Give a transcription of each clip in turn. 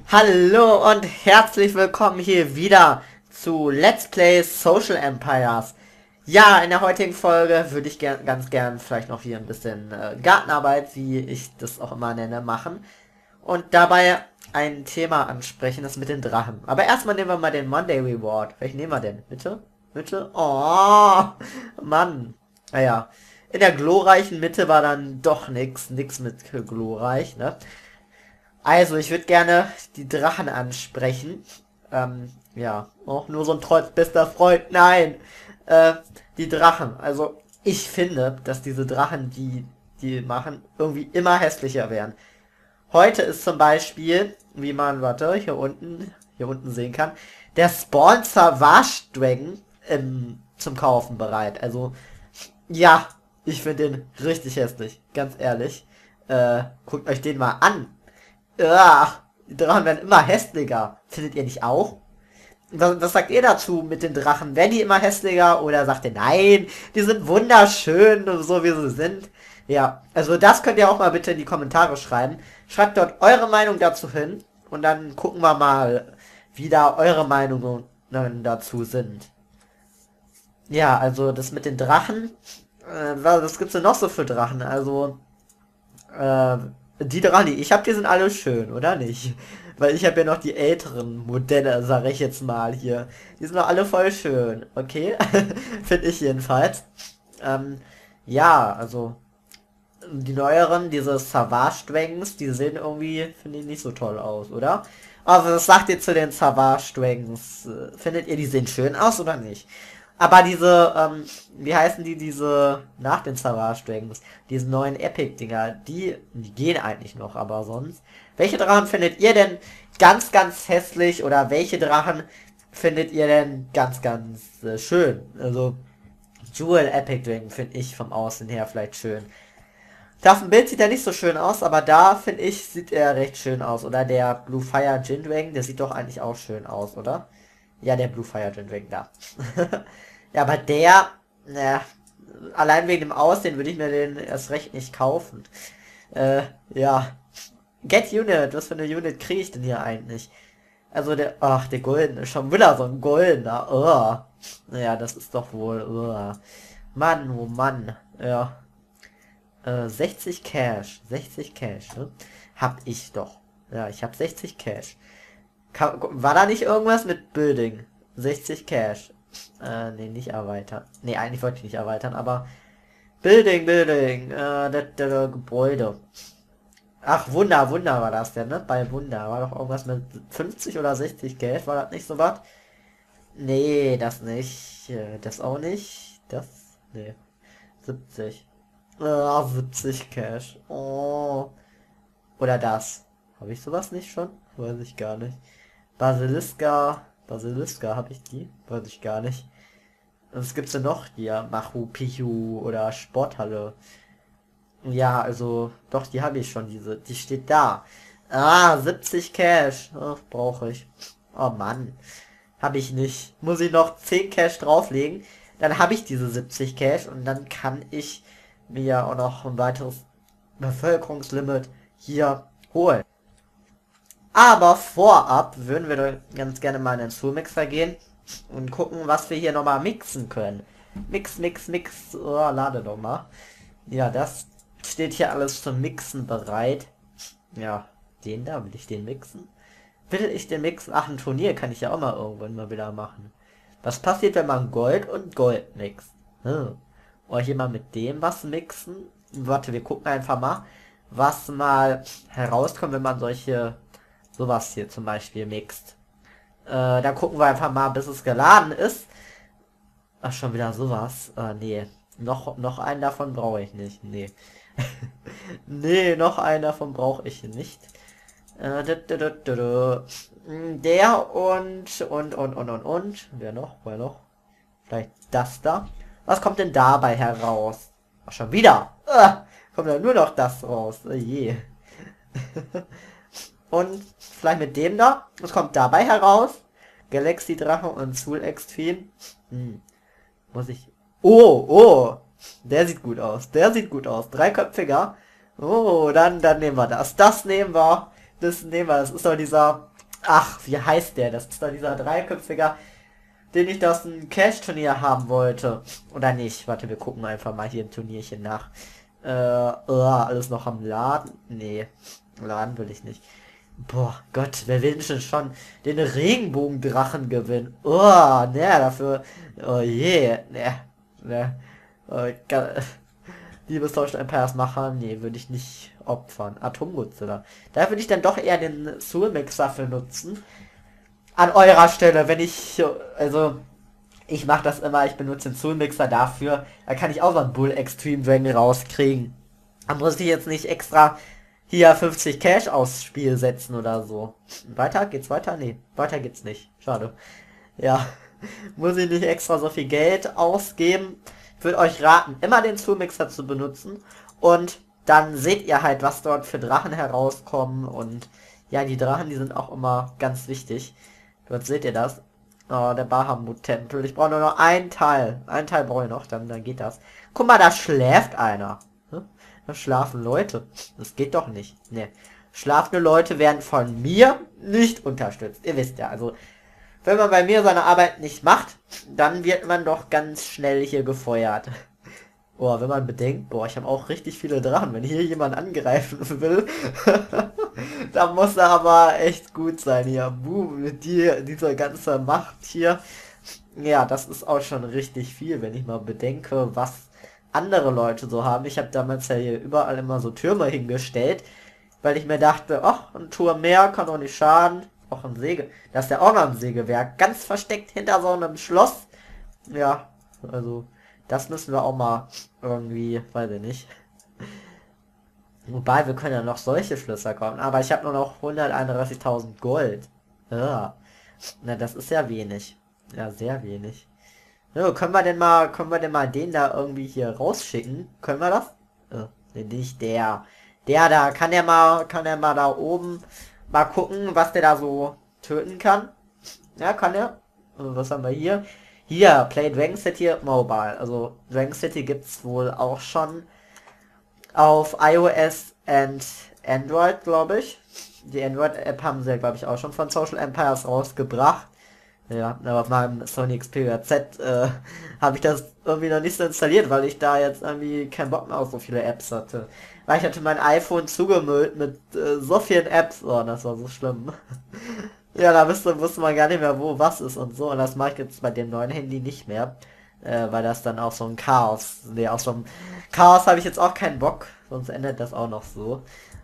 Hallo und herzlich willkommen hier wieder zu Let's Play Social Empires. Ja, in der heutigen Folge würde ich ganz gern vielleicht noch hier ein bisschen Gartenarbeit, wie ich das auch immer nenne, machen. Und dabei ein Thema ansprechen, das mit den Drachen. Aber erstmal nehmen wir mal den Monday Reward. Welchen nehmen wir denn? Bitte? Bitte? Oh, Mann. Naja, in der glorreichen Mitte war dann doch nix mit glorreich, ne? Also, ich würde gerne die Drachen ansprechen. Ja, auch nur so ein Trotz, bester Freund. Nein, äh, die Drachen. Also, ich finde, dass diese Drachen, die machen, irgendwie immer hässlicher werden. Heute ist zum Beispiel, wie man, warte, hier unten sehen kann, der Spawn Savage Dragon zum Kaufen bereit. Also, ja, ich finde den richtig hässlich, ganz ehrlich. Guckt euch den mal an. Ja, die Drachen werden immer hässlicher. Findet ihr nicht auch? Was sagt ihr dazu mit den Drachen? Werden die immer hässlicher oder sagt ihr nein, die sind wunderschön, so wie sie sind? Ja, also das könnt ihr auch mal bitte in die Kommentare schreiben. Schreibt dort eure Meinung dazu hin und dann gucken wir mal, wie da eure Meinungen dazu sind. Ja, also das mit den Drachen, was gibt's denn noch so für Drachen? Also, äh, die Drachen, die ich habe, die sind alle schön, oder nicht? Weil ich habe ja noch die älteren Modelle, sage ich jetzt mal hier. Die sind doch alle voll schön, okay? Finde ich jedenfalls. Ähm, ja, also die neueren, diese Savage Dragons, die sehen irgendwie, finde ich, nicht so toll aus, oder? Also was sagt ihr zu den Savage Dragons? Findet ihr, die sehen schön aus oder nicht? Aber diese, wie heißen die, diese, nach den Savage Dragons, diese neuen Epic-Dinger, die gehen eigentlich noch, aber sonst. Welche Drachen findet ihr denn ganz hässlich oder welche Drachen findet ihr denn ganz schön? Also, Jewel Epic Dragon finde ich vom Außen her vielleicht schön. Da auf dem Bild sieht er nicht so schön aus, aber da finde ich, sieht er recht schön aus. Oder der Blue Fire Jin Dragon, der sieht doch eigentlich auch schön aus, oder? Ja, der Blue Fire Jin Dragon da. Ja, aber der, naja, allein wegen dem Aussehen würde ich mir den erst recht nicht kaufen. Ja. Get Unit, was für eine Unit kriege ich denn hier eigentlich? Also der, ach, der goldene, schon wieder so ein goldener, naja, das ist doch wohl, Mann, oh Mann, ja. 60 Cash. 60 Cash, ne? Hab ich doch. Ja, ich hab 60 Cash. War da nicht irgendwas mit Building? 60 Cash. Nee, nicht erweitern. Nee, eigentlich wollte ich nicht erweitern, aber Building, das Gebäude. Ach, Wunder war das denn, ne? Bei Wunder war doch irgendwas mit 50 oder 60 Cash, war das nicht so was? Nee, das nicht. Das auch nicht. Das, nee. 70. 70 Cash. Oh. Oder das. Habe ich sowas nicht schon? Weiß ich gar nicht. Basiliska, habe ich die? Weiß ich gar nicht. Was gibt's denn noch hier? Machu Picchu oder Sporthalle. Ja, also, doch, die habe ich schon, diese. Die steht da. Ah, 70 Cash. Ach, brauche ich. Oh Mann. Habe ich nicht. Muss ich noch 10 Cash drauflegen. Dann habe ich diese 70 Cash und dann kann ich mir auch noch ein weiteres Bevölkerungslimit hier holen. Aber vorab würden wir doch ganz gerne mal in den Toolmixer gehen und gucken, was wir hier nochmal mixen können. Mix. Oh, lade doch mal. Ja, das steht hier alles zum Mixen bereit. Ja, den da, will ich den mixen? Will ich den mixen? Ach, ein Turnier kann ich ja auch mal irgendwann mal wieder machen. Was passiert, wenn man Gold und Gold mixt? Oder hier mal mit dem was mixen. Warte, wir gucken einfach mal, was mal herauskommt, wenn man sowas hier zum Beispiel mixt. Da gucken wir einfach mal, bis es geladen ist. Ach, schon wieder sowas. Nee. Noch einen davon brauche ich nicht. Nee. Nee, noch einen davon brauche ich nicht. Der und. Wer noch? Vielleicht das da. Was kommt denn dabei heraus? Ach, schon wieder. Kommt ja nur noch das raus. Oh je. Und vielleicht mit dem da. Was kommt dabei heraus? Galaxy Drache und Soul Extreme. Muss ich... Oh. Der sieht gut aus. Dreiköpfiger. Oh, dann nehmen wir das. Das nehmen wir. Das ist doch dieser Ach, wie heißt der? Das ist doch dieser dreiköpfiger, den ich aus dem Cash-Turnier haben wollte. Oder nicht? Warte, wir gucken einfach mal hier ein Turnierchen nach. Alles noch am Laden? Nee, Laden will ich nicht. Boah, Gott, wer will denn schon den Regenbogendrachen gewinnen? Oh, ne, dafür. Oh je, ne. Oh, liebe Social Empires Macher, nee, würde ich nicht opfern. Atomgodzilla. Da würde ich dann doch eher den Soul Mixer für nutzen. An eurer Stelle, wenn ich, also, ich mache das immer, ich benutze den Soul Mixer dafür. Da kann ich auch so einen Bull Extreme Dragon rauskriegen. Da muss ich jetzt nicht extra hier 50 Cash aufs Spiel setzen oder so. Weiter? Geht's weiter? Nee, weiter geht's nicht. Schade. Ja, muss ich nicht extra so viel Geld ausgeben. Ich würde euch raten, immer den Toolmixer zu benutzen. Und dann seht ihr halt, was dort für Drachen herauskommen. Und ja, die Drachen, die sind auch immer ganz wichtig. Dort seht ihr das. Oh, der Bahamut-Tempel. Ich brauche nur noch einen Teil. Einen Teil brauche ich noch, dann geht das. Guck mal, da schläft einer. Da schlafen Leute. Das geht doch nicht. Ne. Schlafende Leute werden von mir nicht unterstützt. Ihr wisst ja, also wenn man bei mir seine Arbeit nicht macht, dann wird man doch ganz schnell hier gefeuert. Boah, wenn man bedenkt, boah, ich habe auch richtig viele Drachen. Wenn hier jemand angreifen will, dann muss er aber echt gut sein hier. Boom, mit dieser ganze Macht hier. Ja, das ist auch schon richtig viel, wenn ich mal bedenke, was andere Leute so haben. Ich habe damals ja hier überall immer so Türme hingestellt, weil ich mir dachte, ach, ein Turm mehr kann doch nicht schaden. Auch ein Säge. Da ist ja auch noch ein Sägewerk. Ganz versteckt hinter so einem Schloss. Ja, also, das müssen wir auch mal irgendwie, weiß ich nicht. Wobei, wir können ja noch solche Schlösser kommen. Aber ich habe nur noch 131.000 Gold. Ja. Na, das ist ja wenig. Ja, sehr wenig. Ja, können wir denn mal den da irgendwie hier rausschicken? Können wir das? Nee, nicht der. Der da, kann der mal da oben mal gucken, was der da so töten kann? Ja, kann er. Was haben wir hier? Hier, Play Dragon City Mobile. Also, Dragon City gibt's wohl auch schon auf iOS und Android, glaube ich. Die Android-App haben sie, glaube ich, auch schon von Social Empires rausgebracht. Ja, aber auf meinem Sony Xperia Z habe ich das irgendwie noch nicht so installiert, weil ich da jetzt irgendwie keinen Bock mehr auf so viele Apps hatte. Weil ich hatte mein iPhone zugemüllt mit so vielen Apps. Oh, das war so schlimm. Ja, da wusste man gar nicht mehr, wo was ist und so. Und das mache ich jetzt bei dem neuen Handy nicht mehr. Weil das dann auch so ein Chaos. Nee, auf so einem Chaos habe ich jetzt auch keinen Bock. Sonst endet das auch noch so.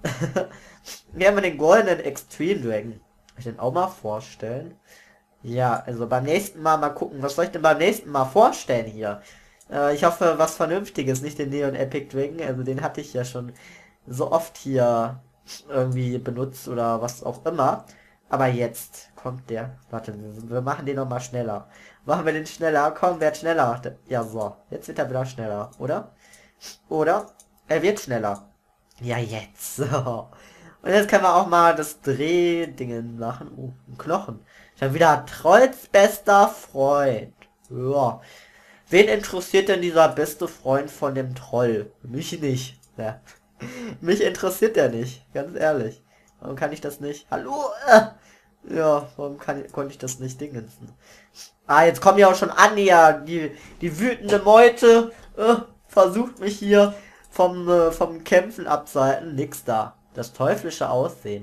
Wir haben den goldenen Extreme Dragon. Kann ich den auch mal vorstellen? Ja, also beim nächsten Mal gucken. Was soll ich denn beim nächsten Mal vorstellen hier? Ich hoffe, was Vernünftiges, nicht den Neon Epic Dragon. Also den hatte ich ja schon so oft hier irgendwie benutzt oder was auch immer. Aber jetzt kommt der. Warte, wir machen den noch mal schneller. Machen wir den schneller? Komm, wer schneller? Ja, so. Jetzt wird er wieder schneller, oder? Oder? Er wird schneller. Ja, jetzt. So. Und jetzt können wir auch mal das Drehdingen machen. Oh, ein Knochen. Schon wieder Trolls bester Freund. Ja. Wen interessiert denn dieser beste Freund von dem Troll? Mich nicht. Ja. Mich interessiert der nicht. Ganz ehrlich. Warum kann ich das nicht? Hallo? Ja, warum konnte ich das nicht dingensen? Ah, jetzt kommen ja auch schon an, ja, die wütende Meute versucht mich hier vom Kämpfen abzuhalten. Nix da. Das teuflische Aussehen.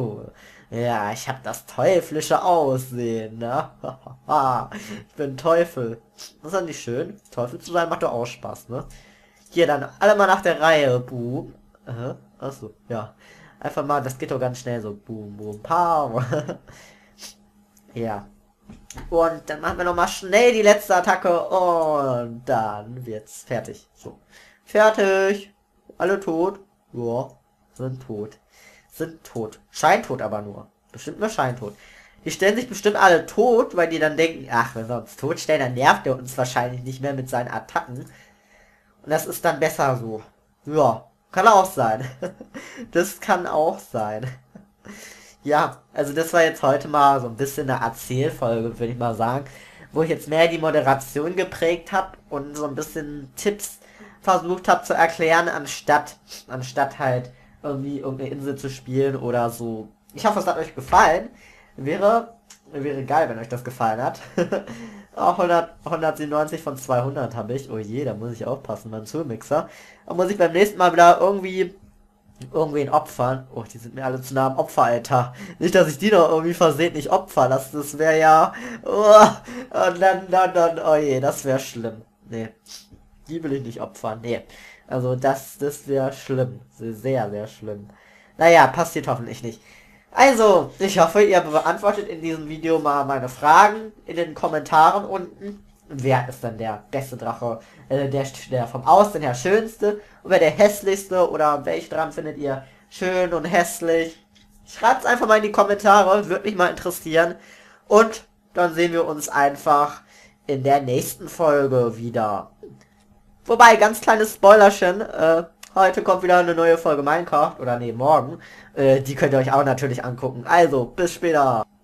Ja, ich habe das teuflische Aussehen, ne? Ich bin Teufel. Das ist doch nicht schön. Teufel zu sein macht doch auch Spaß, ne? Hier dann alle mal nach der Reihe. Boom. Achso, ja. Einfach mal, das geht doch ganz schnell so. Boom, boom, pow. Ja. Und dann machen wir noch mal schnell die letzte Attacke und dann wird's fertig. So. Fertig. Alle tot. Ja. Sind tot. Sind tot. Scheintot aber nur. Bestimmt nur scheintot. Die stellen sich bestimmt alle tot, weil die dann denken, ach, wenn wir uns tot stellen, dann nervt er uns wahrscheinlich nicht mehr mit seinen Attacken. Und das ist dann besser so. Ja. Kann auch sein. Das kann auch sein. Ja, also das war jetzt heute mal so ein bisschen eine Erzählfolge, würde ich mal sagen, wo ich jetzt mehr die Moderation geprägt habe und so ein bisschen Tipps versucht habe zu erklären, anstatt halt irgendwie irgendeine Insel zu spielen oder so. Ich hoffe, es hat euch gefallen. Wäre geil, wenn euch das gefallen hat. Auch 197 von 200 habe ich. Oh je, da muss ich aufpassen beim Toolmixer. Da muss ich beim nächsten Mal wieder irgendwen opfern. Oh, die sind mir alle zu nah am Opferalter. Nicht, dass ich die noch irgendwie versehentlich opfer. Das wäre ja... Oh, und dann, oh je, das wäre schlimm. Nee, die will ich nicht opfern. Nee, also das wäre schlimm. Sehr, sehr schlimm. Naja, passiert hoffentlich nicht. Also, ich hoffe, ihr beantwortet in diesem Video mal meine Fragen in den Kommentaren unten. Wer ist denn der beste Drache? Der vom Aussehen her schönste? Und wer der hässlichste? Oder welchen dran findet ihr schön und hässlich? Schreibt es einfach mal in die Kommentare, würde mich mal interessieren. Und dann sehen wir uns einfach in der nächsten Folge wieder. Wobei, ganz kleines Spoilerchen, heute kommt wieder eine neue Folge Minecraft, oder nee, morgen. Die könnt ihr euch auch natürlich angucken. Also, bis später.